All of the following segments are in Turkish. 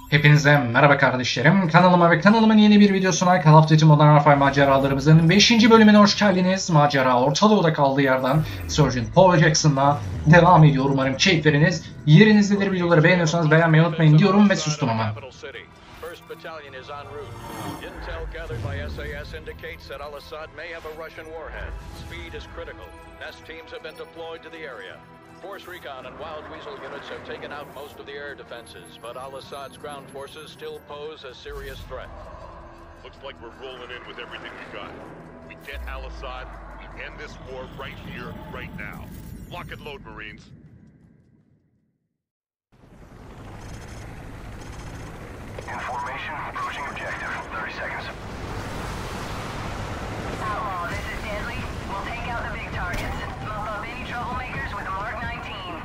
Hepinize merhaba kardeşlerim. Kanalıma ve kanalımın yeni bir videosuna Call of Duty Modern Warfare maceralarımızın 5. bölümüne hoş geldiniz. Macera Orta Doğu'da kaldığı yerden Sergeant Paul Jackson'la devam ediyor. Umarım keyifleriniz yerinizdedir. Videoları beğeniyorsanız beğenmeyi unutmayın diyorum ve sustum hemen. Intel gathered by SAS indicates that Al-Assad may have a Russian warhead. Speed is critical. Nest teams have been deployed to the area. Force Recon and Wild Weasel units have taken out most of the air defenses, but Al-Assad's ground forces still pose a serious threat. Looks like we're rolling in with everything we got. We get Al-Assad, we end this war right here, right now. Lock and load, Marines. Information, approaching objective. 30 seconds. Outlaw, this is Deadly. We'll take out the big targets. Mop up any troublemakers with a Mark 19.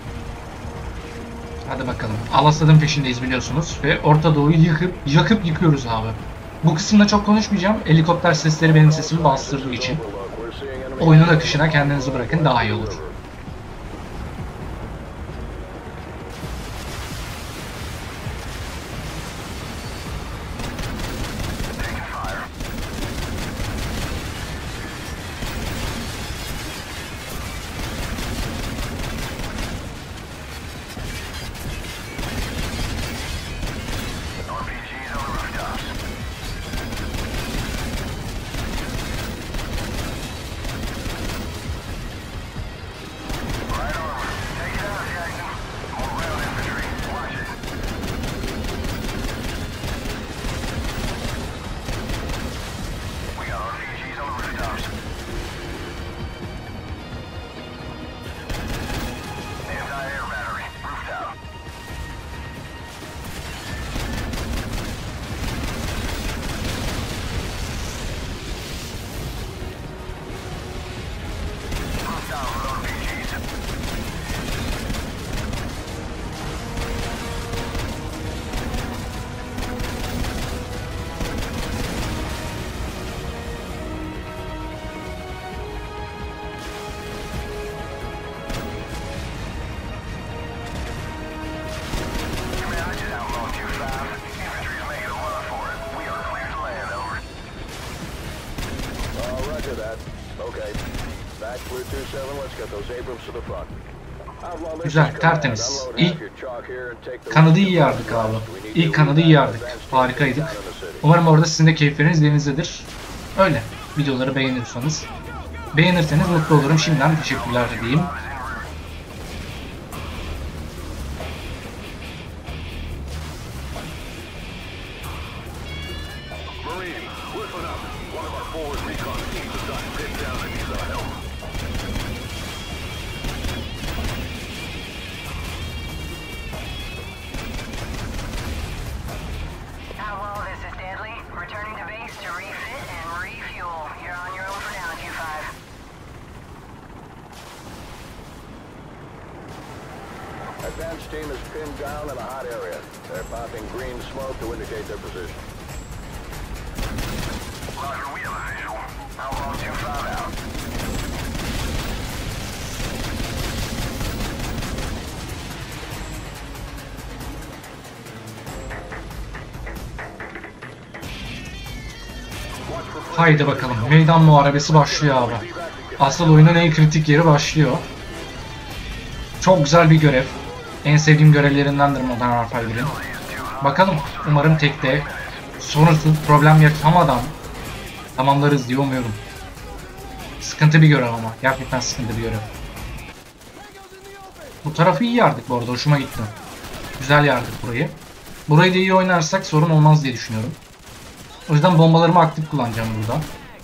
Hadi bakalım. Al-Assad'ın peşindeyiz biliyorsunuz ve Orta Doğu'yu yakıp yıkıyoruz abi. Bu kısımda çok konuşmayacağım. Helikopter sesleri benim sesimi bastırdığı için. Oyunun akışına kendinizi bırakın, daha iyi olur. RPGs on the rooftops. Right armor. Take it out, Jackson. More rail infantry. Watch it. We got RPGs on the rooftops. Anti-air battery. Rooftop. Rooftop with RPGs. Command, I just outlawed 2-5. Infantry's making a run for it. We are clear to land, over. Roger that. Okay. Back clear 2-7, let's get those Abrams to the front. Güzel, tertemiz. İlk kanadı iyi yardık abi. İlk kanadı iyi yardık. Harikaydık. Umarım orada sizin de keyifleriniz yerinizdedir. Öyle. Videoları beğenirseniz. Beğenirseniz mutlu olurum. Şimdiden teşekkürler diyeyim. Marine, listen up. One of our forward recon teams has gotten pinned down and needs our help. Outlaw, this is Deadly. Returning to base to refit and refuel. You're on your own for now, Q5. Advance team is pinned down in a hot area. They're popping green smoke to indicate their position. Roger, we have a visual. Outlaw 2-5 out. Haydi bakalım. Meydan muharebesi başlıyor abi. Asıl oyunun en kritik yeri başlıyor. Çok güzel bir görev. En sevdiğim görevlerindendir Modern Warfare 1'in. Bakalım. Umarım tekte sorunsuz problem yaşamadan tamamlarız diye umuyorum. Sıkıntı bir görev ama. Gerçekten sıkıntı bir görev. Bu tarafı iyi yardık bu arada. Hoşuma gitti. Güzel yardık burayı. Burayı da iyi oynarsak sorun olmaz diye düşünüyorum. O yüzden bombalarımı aktif kullanacağım burada.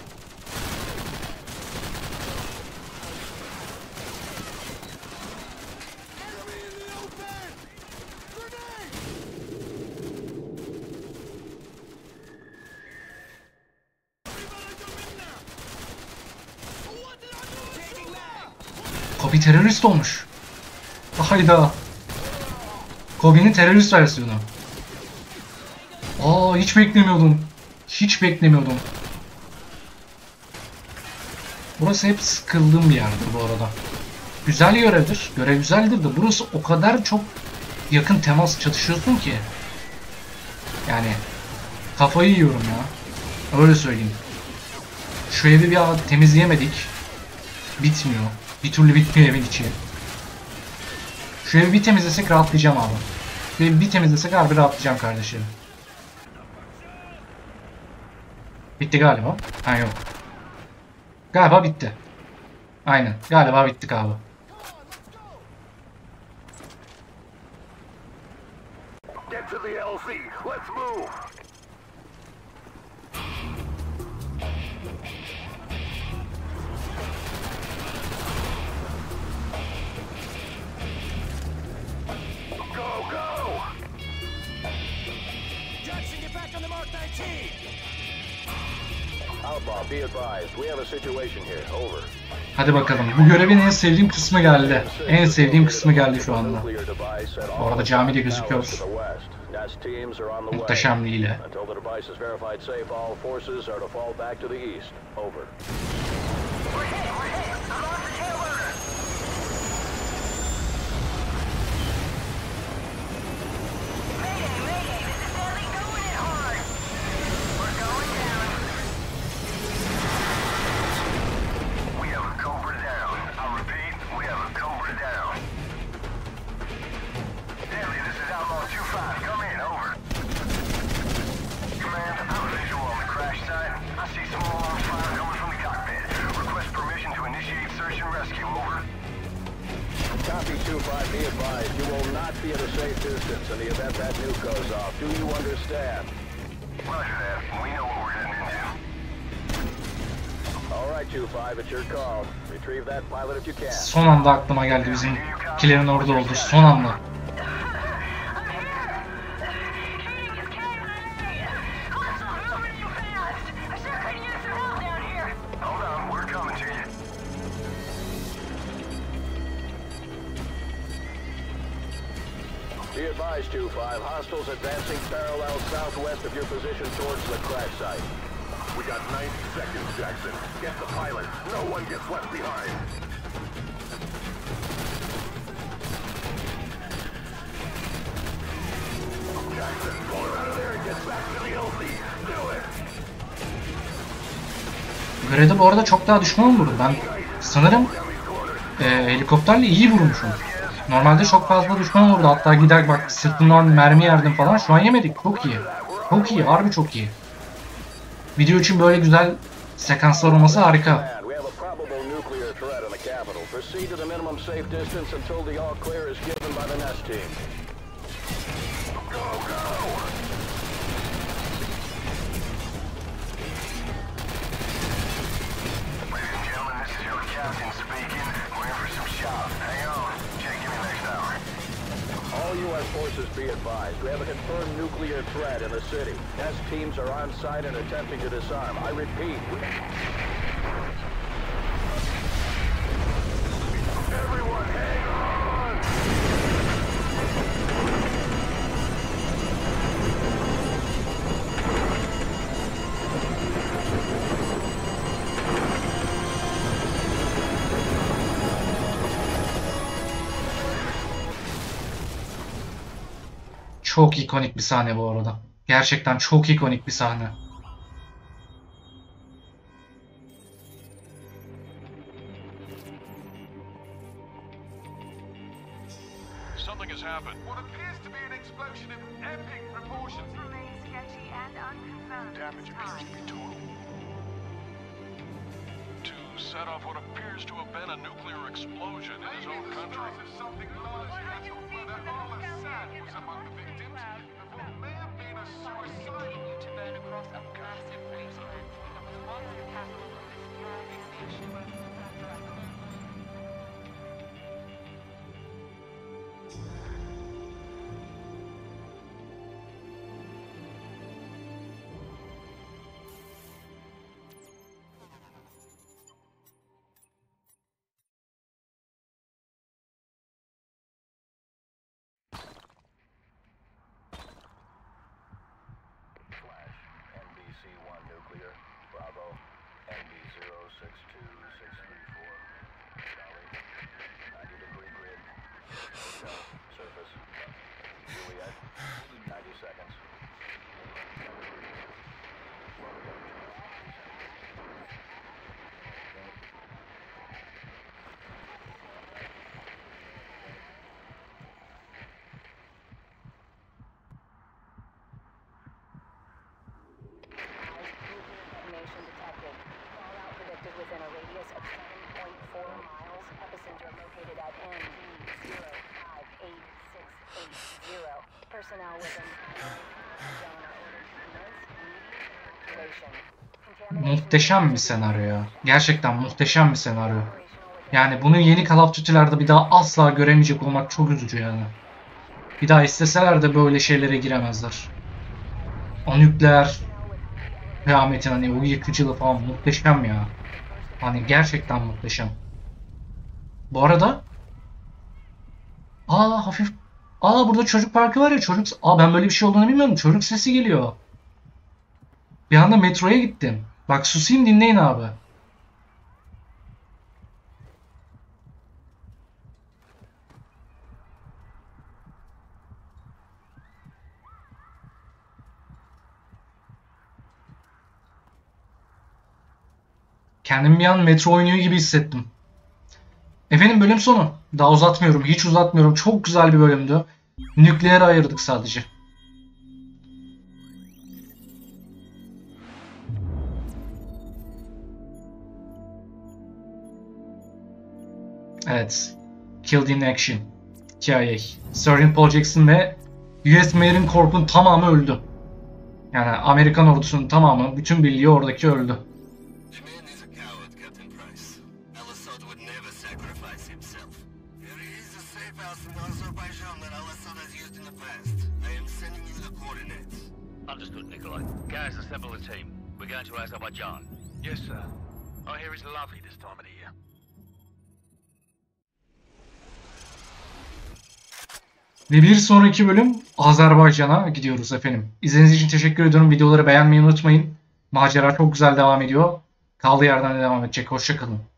Kobe terörist olmuş. Hayda. Kobe'nin terörist versiyonu. Aa, hiç beklemiyordum. Hiç beklemiyordum. Burası hep sıkıldığım bir yerdir bu arada. Güzel görevdir. Görev güzeldir de burası o kadar çok yakın temas çatışıyorsun ki. Yani kafayı yiyorum ya. Öyle söyleyeyim. Şu evi bir temizleyemedik. Bitmiyor. Bir türlü bitmiyor evin içi. Şu evi bir temizlesek rahatlayacağım abi. Şu evi bir temizlesek harbi rahatlayacağım kardeşim. Bitti galiba. Ha yok. Galiba bitti. Aynen. Galiba bittik abi. Get to the LZ. Let's move. Go, go! Jackson, get back on the Mark 19! Outlaw, be advised. We have a situation here. Over. Hadi bakalım. Bu görevin en sevdiğim kısmı geldi. En sevdiğim kısmı geldi şu anda. Bu arada cami de gözüküyor. Muhteşemliğiyle. Until the device is verified safe, all forces are to fall back to the east. Over. We're hit! I'm off the tailwater! Mayday! This is Stanley going it hard! We're going down. We have a Cobra down. I'll repeat, we have a Cobra down. Stanley, this is Outlaw 2-5. Come in, over. Command, I'm visual on the crash site. I see small arms fire coming from the cockpit. Request permission to initiate search and rescue, over. Copy 2-5, be advised. You will not be at a safe distance in the event that nuke goes off. Do you understand? Roger that. We know what we're heading into. All right, 2-5, it's your call. Retrieve that pilot if you can. Son anda aklıma geldi bizimkilerin orada olduğu. Son anda. I'm here! Shooting is KIA! Hostiles moving you fast! I sure could use some help down here! Hold on, we're coming to you. Be advised, 2-5, hostiles advancing parallel southwest of your position towards the crash site. We got 90 seconds, Jackson. Get the pilot. No one gets left behind. Jackson, pull her out of there and get back to the LZ. Do it. Görevde bu arada çok daha düşman vurdu. Ben sanırım helikopterle iyi vurmuşum. Normalde çok fazla düşman vurdu. Hatta gider bak sırtından mermi yerdim falan. Şu an yemedik. Çok iyi. Çok iyi. Harbi çok iyi. Video için böyle güzel sekanslar olması harika. We have a probable nuclear threat in the capital. Proceed to the minimum safe distance until the all clear is given by the NEST team. Go, go! Ladies and gentlemen, this is your captain speaking. We're in for some shots. Hang on. Check in the next hour. All U.S. forces be advised. We have a confirmed nuclear threat in the city. NEST teams are on site and attempting to disarm. I repeat. Everyone, hang on! Çok ikonik bir sahne bu arada. Gerçekten çok ikonik bir sahne. Something has happened. What appears to be an explosion of epic proportions. Remains sketchy and unconfirmed. Damage appears to be total. To set off what appears to have been a nuclear explosion in his own country. Something large that Al-Assad was among the victims of what may have been a suicide. To burn across a massive wasteland that was once the capital of this thriving nation. radius of 7.4 miles. Epicenter located at N058680. Personnel within zone are ordered to commence immediate evacuation. Muhteşem bir senaryo ya. Gerçekten muhteşem bir senaryo. Yani bunu yeni Call of Duty'lerde bir daha asla göremeyecek olmak çok üzücü yani. Bir daha isteseler de böyle şeylere giremezler. O nükleer kıyametin hani o yıkıcılığı falan muhteşem ya. Hani gerçekten muhteşem. Bu arada hafif burada çocuk parkı var ya, çocuk ben böyle bir şey olduğunu bilmiyorum. Çocuk sesi geliyor. Bir anda metroya gittim. Bak susayım, dinleyin abi. Kendimi bir an metro oynuyor gibi hissettim. Efendim bölüm sonu. Daha uzatmıyorum. Hiç uzatmıyorum. Çok güzel bir bölümdü. Nükleere ayırdık sadece. Evet. Killed in Action. CIA. Sergeant Paul Jackson ve US Marine Corp'un tamamı öldü. Yani Amerikan ordusunun tamamı, bütün birliği oradaki öldü. Understood, Nikolai. Gaz, assemble the team. We're going to Azerbaijan. Yes, sir. I hear it's lovely this time of the year. Ve bir sonraki bölüm Azerbaycan'a gidiyoruz efendim. İzlediğiniz için teşekkür ediyorum. Videoları beğenmeyi unutmayın. Macera çok güzel devam ediyor. Kaldığı yerden de devam edecek. Hoşça kalın.